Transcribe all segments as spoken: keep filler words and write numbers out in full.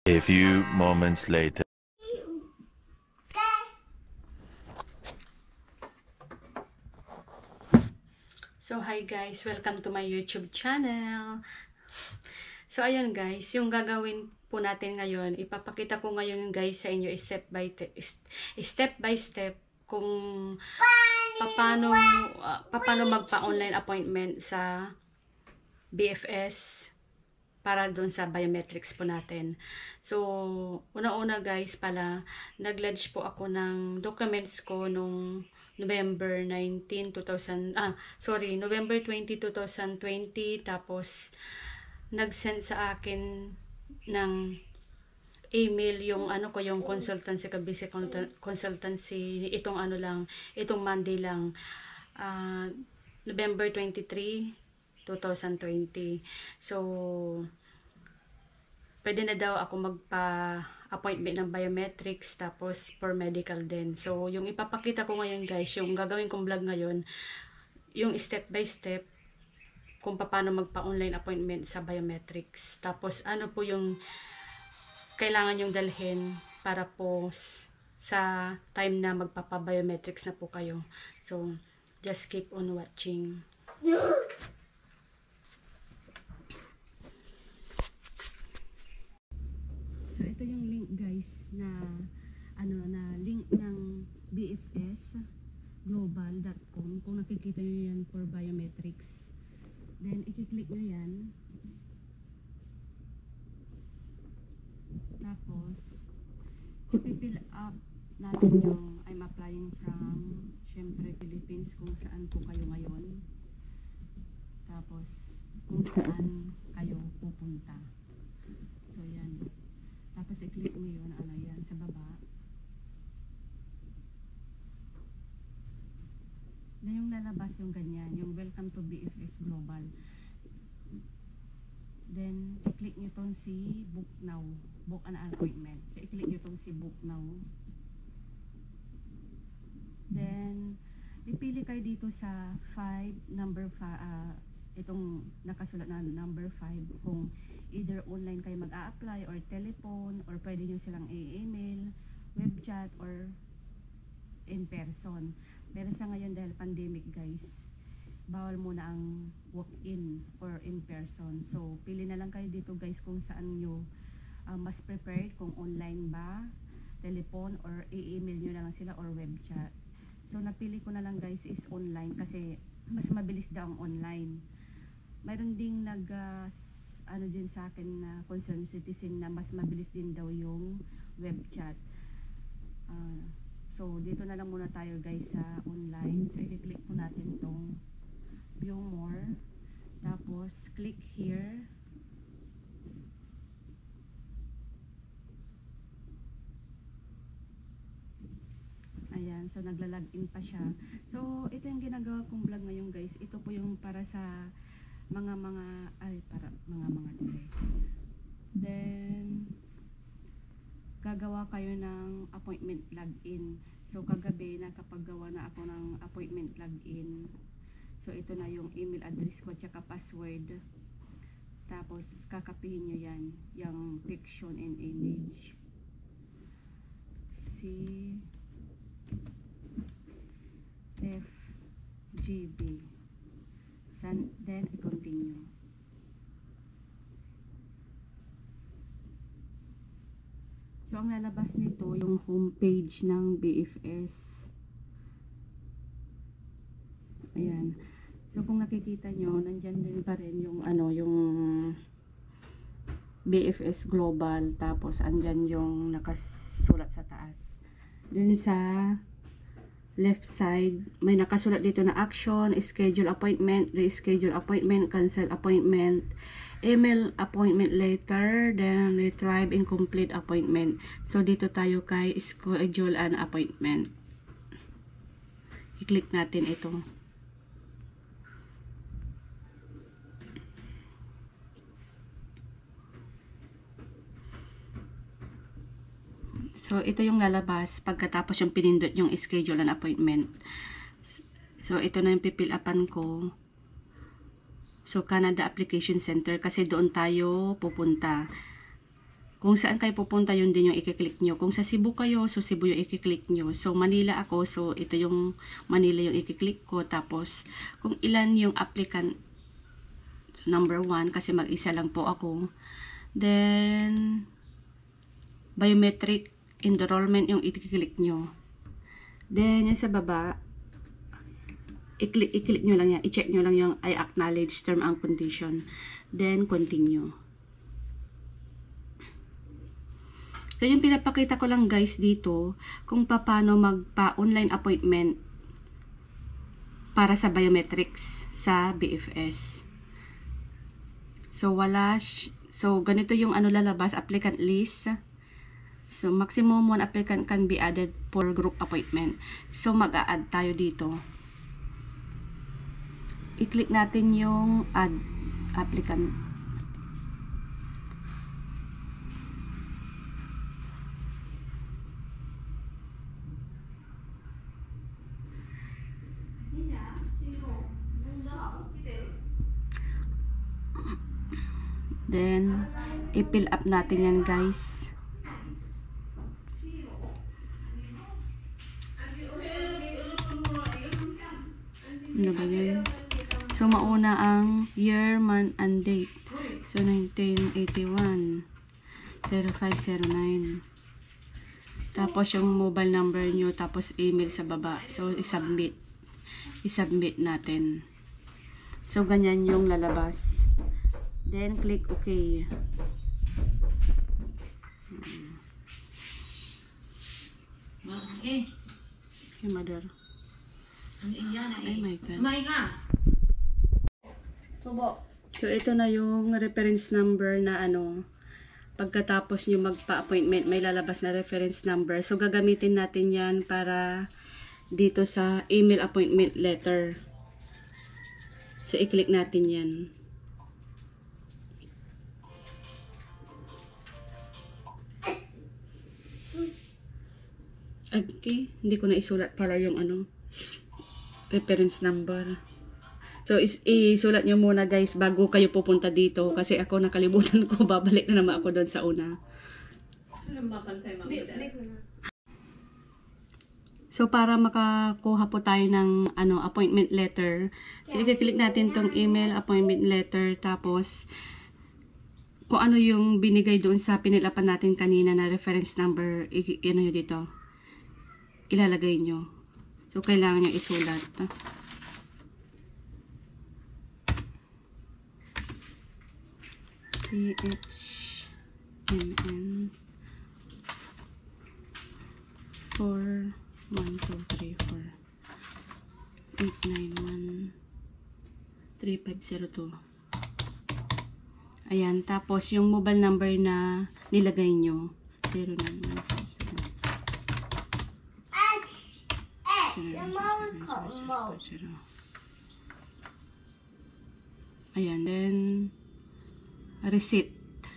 A few moments later. So, hi guys! Welcome to my YouTube channel. So, ayun guys, yung gagawin po natin ngayon, ipapakita ko ngayon guys sa inyo step by step by step kung paano, uh, paano magpa-online appointment sa B F S para doon sa biometrics po natin. So, una-una guys pala, nag-lodge po ako ng documents ko nung November nineteenth, two thousand, ah, sorry, November twentieth, two thousand twenty, tapos, nag-send sa akin ng email yung ano ko, yung consultancy, kabisi consultancy, itong ano lang, itong Monday lang, uh, November twenty-third, two thousand twenty. So, pwede na daw ako magpa-appointment ng biometrics, tapos for medical din. So, yung ipapakita ko ngayon guys, yung gagawin kong vlog ngayon, yung step by step, kung paano magpa-online appointment sa biometrics. Tapos, ano po yung kailangan yung dalhin para po sa time na magpapa-biometrics na po kayo. So, just keep on watching. So, ito yung link guys na ano na link ng b f s global dot com. Kung nakikita nyo yan for biometrics. Then, i-click nyo yan. Tapos, i-fill up natin yung I'm applying from, syempre, Philippines, kung saan po kayo ngayon. Tapos, kung saan kayo pupunta. So, yan. Tapos, i-click nyo yun, ano yan, sa baba. Na yung lalabas yung ganyan, yung welcome to B F S Global. Then, i-click nyo tong si book now, book an appointment. So, i-click nyo tong si book now. Then, ipili kayo dito sa five, number five, uh, itong nakasulat na number five, kung either online kayo mag-a-apply or telephone, or pwede nyo silang i-email, web chat, or in person. Pero sa ngayon dahil pandemic guys, bawal muna ang walk-in or in person. So, pili na lang kayo dito guys kung saan nyo uh, mas prepared, kung online ba, telephone, or i-email nyo na lang sila, or web chat. So, napili ko na lang guys is online kasi mas mabilis daw ang online. Mayroon ding nag uh, ano din sa akin na uh, concerned citizen na mas mabilis din daw yung web chat. Uh, so, dito na lang muna tayo guys sa online. So, i-click po natin tong view more, tapos click here. Ayan, so nagla-login pa siya. So, ito yung ginagawa kong vlog ngayon guys. Ito po yung para sa mga mga ay para mga mga delay. Then gagawa kayo ng appointment login. So, kagabi nakapaggawa na ako ng appointment login. So, ito na yung email address ko tsaka password. Tapos, kakapihin nyo yan. Yung picture and image. C F G B. Then, i-continue. So, ang lalabas nito, yung homepage ng B F S. Ayan. So, kung nakikita nyo, nandyan din pa rin yung, ano, yung B F S Global. Tapos, andyan yung nakasulat sa taas. Then, sa left side, may nakasulat dito na action, schedule appointment, reschedule appointment, cancel appointment, email appointment later, then retrieve incomplete appointment. So, dito tayo kay schedule an appointment. I-click natin ito. So, ito yung lalabas pagkatapos yung pinindot yung schedule an appointment. So, ito na yung pipil-upan ko. So, Canada Application Center kasi doon tayo pupunta. Kung saan kayo pupunta, yun din yung i-click nyo. Kung sa Cebu kayo, so Cebu yung i-click nyo. So, Manila ako, so ito yung Manila yung i-click ko. Tapos, kung ilan yung applicant, number one, kasi mag-isa lang po ako. Then, biometric enrollment yung i-click nyo. Then, yung sa baba, i-click, i-click nyo lang yan. I-check nyo lang yung I acknowledge term and condition. Then, continue. So, yung pinapakita ko lang guys dito, kung paano magpa-online appointment para sa biometrics sa B F S. So, wala, so, ganito yung ano lalabas, applicant list. So, maximum one applicant can be added for group appointment. So, mag-a-add tayo dito. I-click natin yung add applicant. Then, i-fill up natin yan guys. Ano ba yun? So, mauna ang year, month, and date. So, nineteen eighty-one. zero five zero nine. Tapos, yung mobile number nyo, tapos email sa baba. So, i-submit. I-submit natin. So, ganyan yung lalabas. Then, click OK. Eh. Okay, mother. Ano iyan? Ay, my God. May nga. Subo. So, ito na yung reference number na ano, pagkatapos nyo magpa-appointment, may lalabas na reference number. So, gagamitin natin yan para dito sa email appointment letter. So, i-click natin yan. Okay, hindi ko na isulat pala yung ano, reference number. So, is, isulat nyo muna guys bago kayo pupunta dito. Kasi ako nakalimutan ko, babalik na naman ako doon sa una. So, para makakuha po tayo ng ano, appointment letter, so, i-click natin tong email appointment letter. Tapos, kung ano yung binigay doon sa pinilapan natin kanina na reference number, i-ano nyo dito. Ilalagay nyo. So, kailangan nyo isulat. T H M N four one two three four eight nine one three five zero two. Ayan. Tapos, yung mobile number na nilagay nyo. zero nine one six seven. Ayan, then receipt.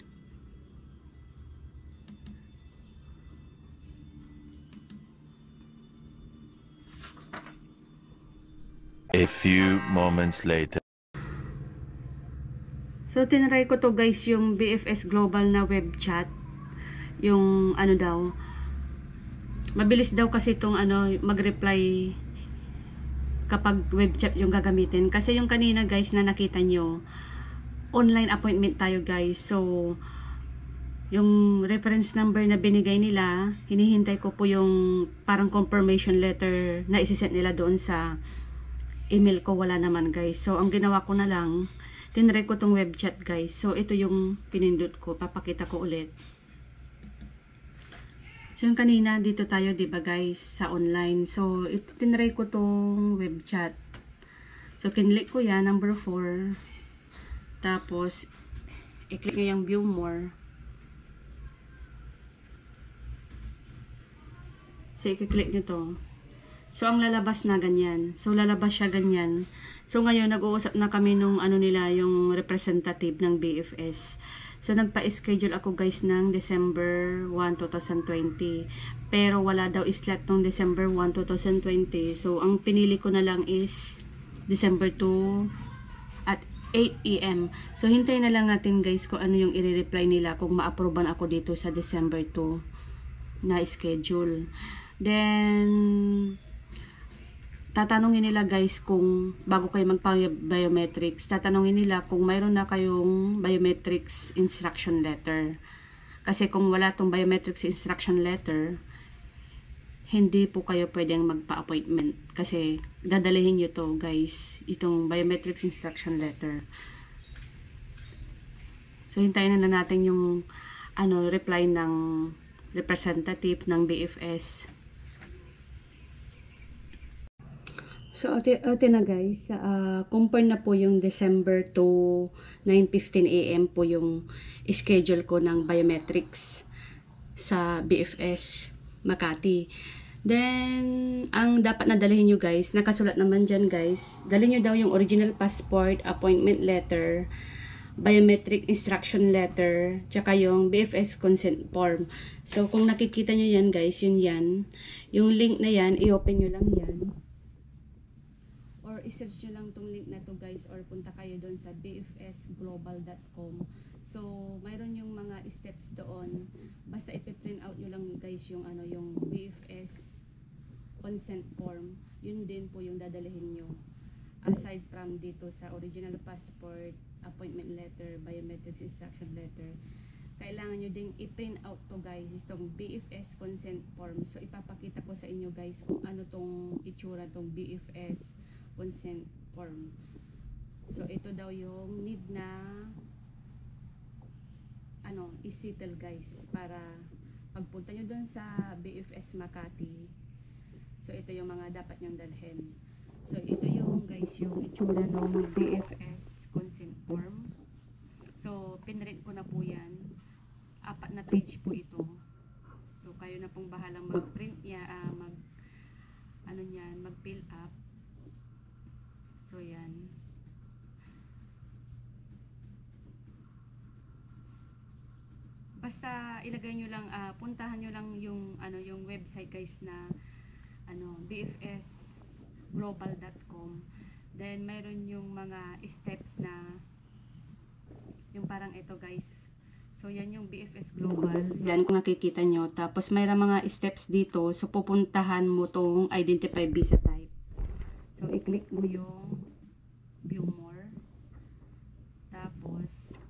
A few moments later. So, tinry ko to guys, yung B F S Global na web chat. Yung ano daw, mabilis daw kasi itong ano, mag-reply kapag web chat yung gagamitin. Kasi yung kanina guys na nakita nyo, online appointment tayo guys. So, yung reference number na binigay nila, hinihintay ko po yung parang confirmation letter na isi-send nila doon sa email ko. Wala naman guys. So, ang ginawa ko na lang, tinry ko tong web chat guys. So, ito yung pinindot ko. Papakita ko ulit. So, yung kanina, dito tayo, diba guys, sa online. So, tinry ko tong web chat. So, kinlik ko yan, number four. Tapos, i-click nyo yung view more. So, i-click nyo to. So, ang lalabas na ganyan. So, lalabas siya ganyan. So, ngayon, nag-uusap na kami nung ano nila, yung representative ng B F S. So, nagpa-schedule ako guys ng December first, twenty twenty. Pero wala daw slot ng December first, twenty twenty. So, ang pinili ko na lang is December second at eight A M So, hintayin na lang natin guys kung ano yung i-reply nila kung ma-approvean ako dito sa December two na schedule. Then, tatanungin nila guys kung bago kayo magpa-biometrics, tatanungin nila kung mayroon na kayong biometrics instruction letter. Kasi kung wala tong biometrics instruction letter, hindi po kayo pwedeng magpa-appointment. Kasi dadalhin nyo to guys, itong biometrics instruction letter. So, hintayin na lang natin yung ano, reply ng representative ng B F S. So, ate, ate na guys, uh, compare na po yung December to nine fifteen A M po yung schedule ko ng biometrics sa B F S Makati. Then, ang dapat na dalhin nyo guys, nakasulat naman dyan guys, dalhin nyo daw yung original passport, appointment letter, biometric instruction letter, tsaka yung B F S consent form. So, kung nakikita nyo yan guys, yun yan. Yung link na yan, i-open nyo lang yan. Or i-search nyo lang tong link na to guys, or punta kayo doon sa b f s global dot com. So, mayroon yung mga steps doon. Basta ipi-print out nyo lang guys yung ano, yung B F S consent form. Yun din po yung dadalhin nyo. Aside from dito sa original passport, appointment letter, biometrics instruction letter, kailangan nyo ding i-print out to guys, itong B F S consent form. So, ipapakita ko sa inyo guys kung ano tong itsura tong B F S consent form. So, ito daw yung need na ano, i-settle guys, para pagpunta nyo dun sa B F S Makati. So, ito yung mga dapat nyong dalhin. So, ito yung guys, yung itsura ng B F S consent form. So, pinrint ko na po yan. Apat na page po ito. So, kayo na pong bahalang mag-print niya, uh, mag, ano yan, mag-fill up. So, yan. Basta ilagay nyo lang, uh, puntahan nyo lang yung ano, yung website guys na ano, b f s global dot com. Then mayroon yung mga steps na yung parang ito guys. So yan yung B F S Global. Yan kung nakikita nyo. Tapos mayroon mga steps dito. So pupuntahan mo tong identify visa type. So i-click mo yung view more. Tapos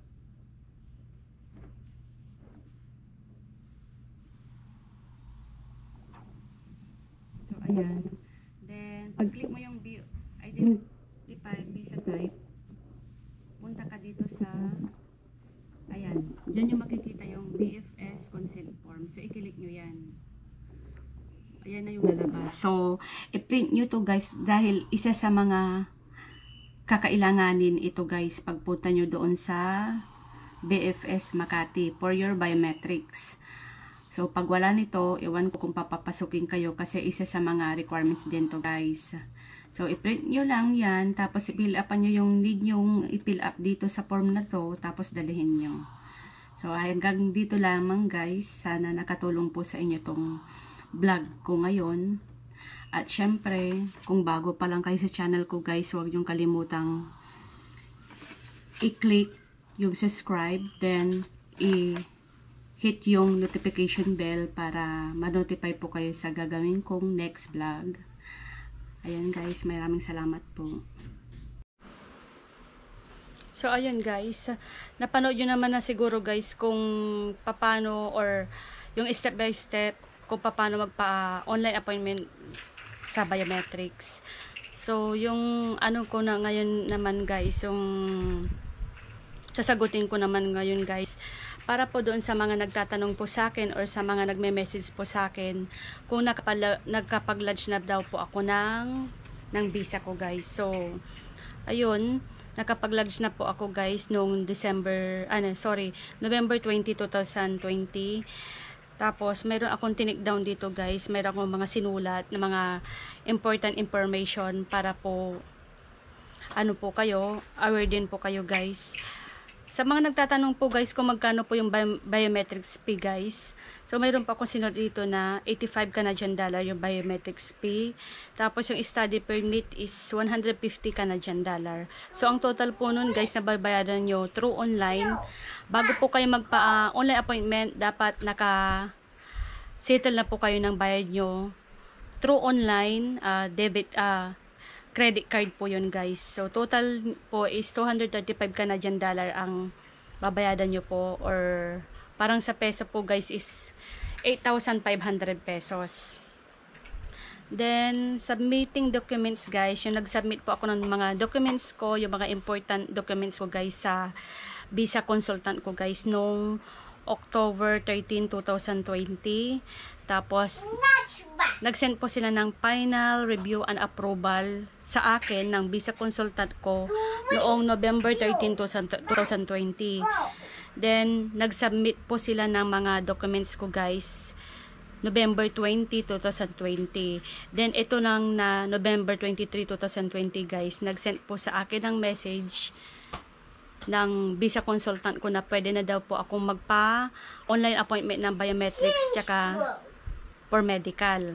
ayan. Then, pag-click mo yung view, identify visa type, punta ka dito sa, ayan, dyan yung makikita yung B F S consent form. So, i-click nyo yan. Ayan na yung lalabas. So, i-print nyo to guys, dahil isa sa mga kakailanganin ito guys, pagpunta nyo doon sa B F S Makati for your biometrics. So, pag wala nito, iwan ko kung papapasukin kayo kasi isa sa mga requirements din to guys. So, i-print nyo lang yan, tapos i-fill upan nyo yung need nyong i-fill up dito sa form na to, tapos dalihin nyo. So, hanggang dito lamang guys. Sana nakatulong po sa inyo tong vlog ko ngayon. At syempre, kung bago pa lang kayo sa channel ko guys, huwag nyong kalimutang i-click yung subscribe, then i- hit yung notification bell para ma-notify po kayo sa gagawin kong next vlog. Ayan guys, maraming salamat po. So ayan guys, napanood nyo naman na siguro guys kung paano or yung step by step kung paano magpa-online appointment sa biometrics. So yung ano ko na ngayon naman guys, yung sasagutin ko naman ngayon guys, para po doon sa mga nagtatanong po sa akin or sa mga nagme-message po sa akin kung nagkapag-lodge na daw po ako ng, ng visa ko guys. So, ayun, nakapag-lodge na po ako guys noong December, ano, sorry, November twentieth, twenty twenty. Tapos, mayroon akong tinik down dito guys. Mayroon akong mga sinulat na mga important information para po, ano po kayo, aware din po kayo guys. Sa mga nagtatanong po guys kung magkano po yung bio biometrics fee guys. So mayroon pa akong sinunod dito na eighty-five Canadian dollar yung biometrics fee. Tapos yung study permit is one hundred fifty Canadian dollar. So ang total po nun guys na babayaran nyo through online. Bago po kayo magpa uh, online appointment, dapat naka settle na po kayo ng bayad nyo through online uh, debit uh, credit card po yun guys. So total po is two hundred thirty-five Canadian dollar ang babayaran nyo po, or parang sa peso po guys is eight thousand five hundred pesos. Then submitting documents guys, yung nag-submit po ako ng mga documents ko, yung mga important documents ko guys sa visa consultant ko guys nung October thirteenth two thousand twenty. Tapos nag-send po sila ng final review and approval sa akin ng visa consultant ko noong November thirteenth two thousand twenty. Then nag-submit po sila ng mga documents ko guys November twentieth two thousand twenty. Then ito nang na November twenty-third two thousand twenty guys, nag-send po sa akin ng message ng visa consultant ko na pwede na daw po akong magpa online appointment ng biometrics tsaka for medical.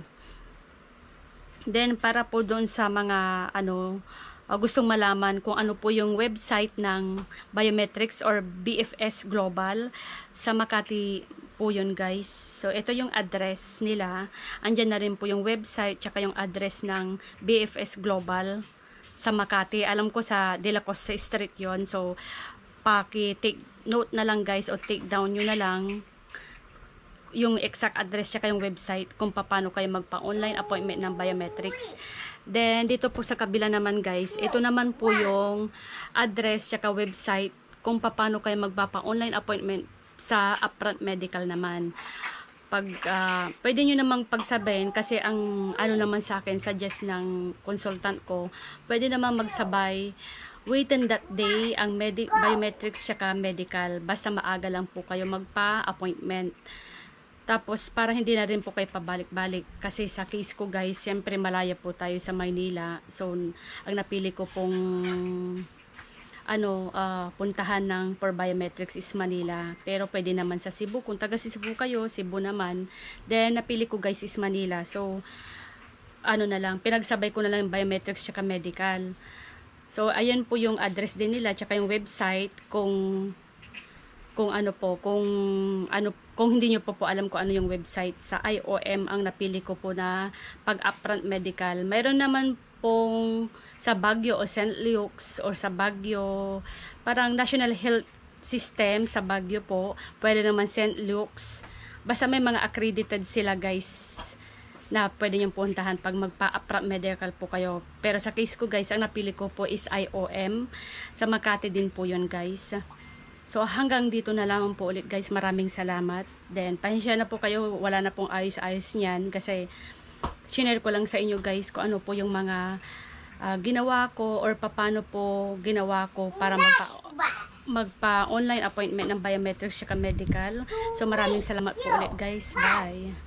Then para po doon sa mga ano uh, gustong malaman kung ano po yung website ng biometrics or B F S Global, sa Makati po yun guys. So ito yung address nila, andyan na rin po yung website tsaka yung address ng B F S Global sa Makati. Alam ko sa De La Costa Street yon. So paki-take note na lang guys, o take down nyo na lang yung exact address tsaka yung website kung paano kayo magpa-online appointment ng biometrics. Then dito po sa kabila naman guys, ito naman po yung address tsaka website kung paano kayo magpapa-online appointment sa upfront medical naman. Pag uh, pwede nyo namang pagsabayin, kasi ang ano naman sa akin, suggest ng consultant ko, pwede namang magsabay within that day ang medic biometrics tsaka medical, basta maaga lang po kayo magpa-appointment. Tapos para hindi na rin po kayo pabalik-balik, kasi sa case ko guys, syempre malaya po tayo sa Maynila. So ang napili ko pong ano uh, puntahan ng for biometrics is Manila, pero pwede naman sa Cebu kung taga Cebu kayo, Cebu naman. Then napili ko guys is Manila. So ano na lang, pinagsabay ko na lang yung biometrics tsaka medical. So ayan po yung address din nila tsaka yung website, kung kung ano po, kung ano, kung hindi nyo po po alam kung ano yung website, sa I O M ang napili ko po na pag upfront medical. Mayroon naman pong sa Baguio o Saint Luke's, or sa Baguio parang National Health System sa Baguio po, pwede naman Saint Luke's, basta may mga accredited sila guys na pwede nyo puntahan pag magpa-upfront medical po kayo. Pero sa case ko guys, ang napili ko po is I O M sa Makati din po yun guys. So hanggang dito na lamang po ulit guys, maraming salamat. Then pasensya na po kayo, wala na pong ayos-ayos niyan kasi share ko lang sa inyo guys kung ano po yung mga uh, ginawa ko, or paano po ginawa ko para magpa magpa online appointment ng biometrics at medical. So maraming salamat po ulit guys, bye.